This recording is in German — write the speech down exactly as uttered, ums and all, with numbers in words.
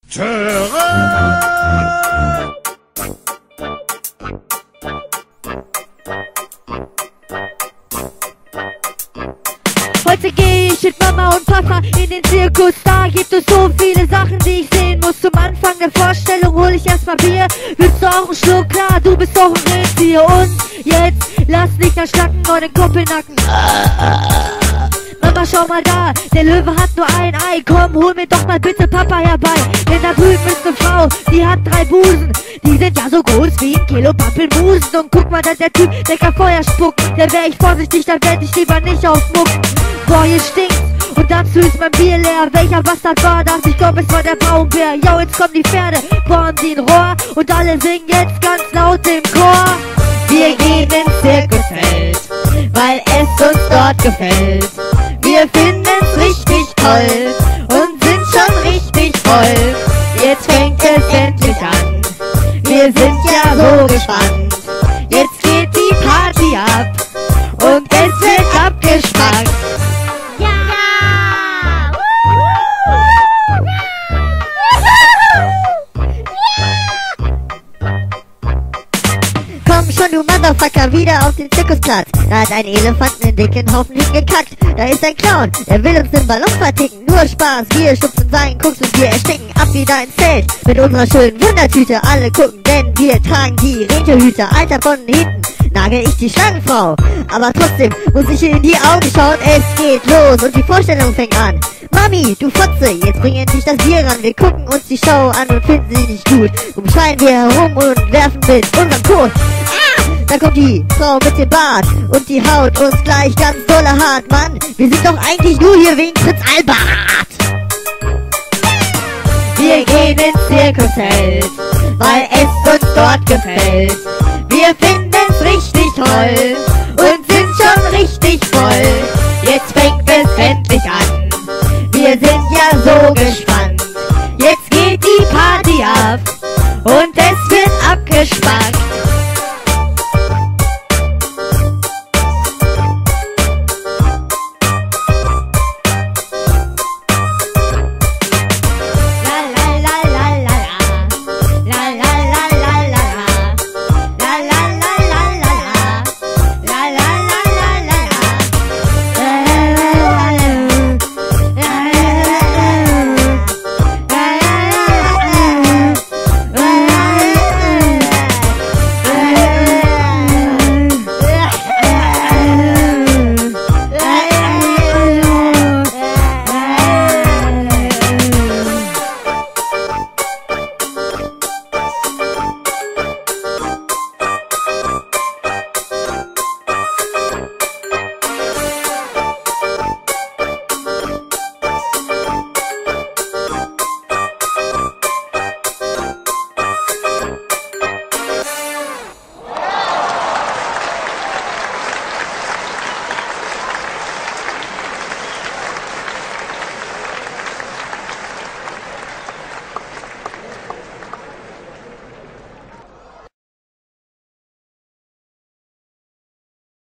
Töre! Heute geh ich mit Mama und Papa in den Zirkus. Da gibt es so viele Sachen, die ich sehen muss. Zum Anfang der Vorstellung hol ich erstmal Bier. Willst du auch einen Schluck? Klar, du bist doch ein Rentier. Und jetzt lass dich da schnacken vor den Kuppelnacken. Mama, schau mal da, der Löwe hat nur ein Ei. Komm, hol mir doch mal bitte Papa herbei. Denn da drüben ist eine Frau, die hat drei Busen. Die sind ja so groß wie ein Kilo Pampelmusen. Und guck mal, da der Typ, der kann Feuer spuckt. Da wär ich vorsichtig, dann werd ich lieber nicht aufmucken. Boah, hier stinkt's und dazu ist mein Bier leer. Welcher Bastard war das? Ich glaub, es war der Braunbär. Jo, jetzt kommen die Pferde, bohren sie ein Rohr und alle singen jetzt ganz laut im Chor. Wir gehen ins Zirkusfeld, weil es uns dort gefällt. Wir finden's richtig toll und sind schon richtig voll. Jetzt fängt es endlich an, wir sind ja so gespannt. Jetzt geht die Party ab und es wird abgespannt. Komm schon, du Motherfucker, wieder auf den Zirkusplatz. Da hat ein Elefant einen dicken Haufen hingekackt. Da ist ein Clown, der will uns den Ballon verticken. Nur Spaß, wir schubsen seinen Koks und wir ersticken. Ab wieder ins Zelt mit unserer schönen Wundertüte. Alle gucken, denn wir tragen die Rentierhüte. Alter, von hinten nagel ich die Schlangenfrau. Aber trotzdem muss ich ihr in die Augen schauen. Es geht los und die Vorstellung fängt an. Mami, du Fotze, jetzt bring endlich das Bier ran. Wir gucken uns die Show an und finden sie nicht gut. Drum schreien wir herum und werfen mit unserem Kot. Ah, da kommt die Frau mit dem Bart und die haut uns gleich ganz dolle hart. Mann, wir sind doch eigentlich nur hier wegen Fritz Albert. Wir gehen ins Zirkusfeld, weil es uns dort gefällt. Wir finden's richtig toll und sind schon richtig voll. Jetzt fängt es endlich an, wir sind ja so gespannt.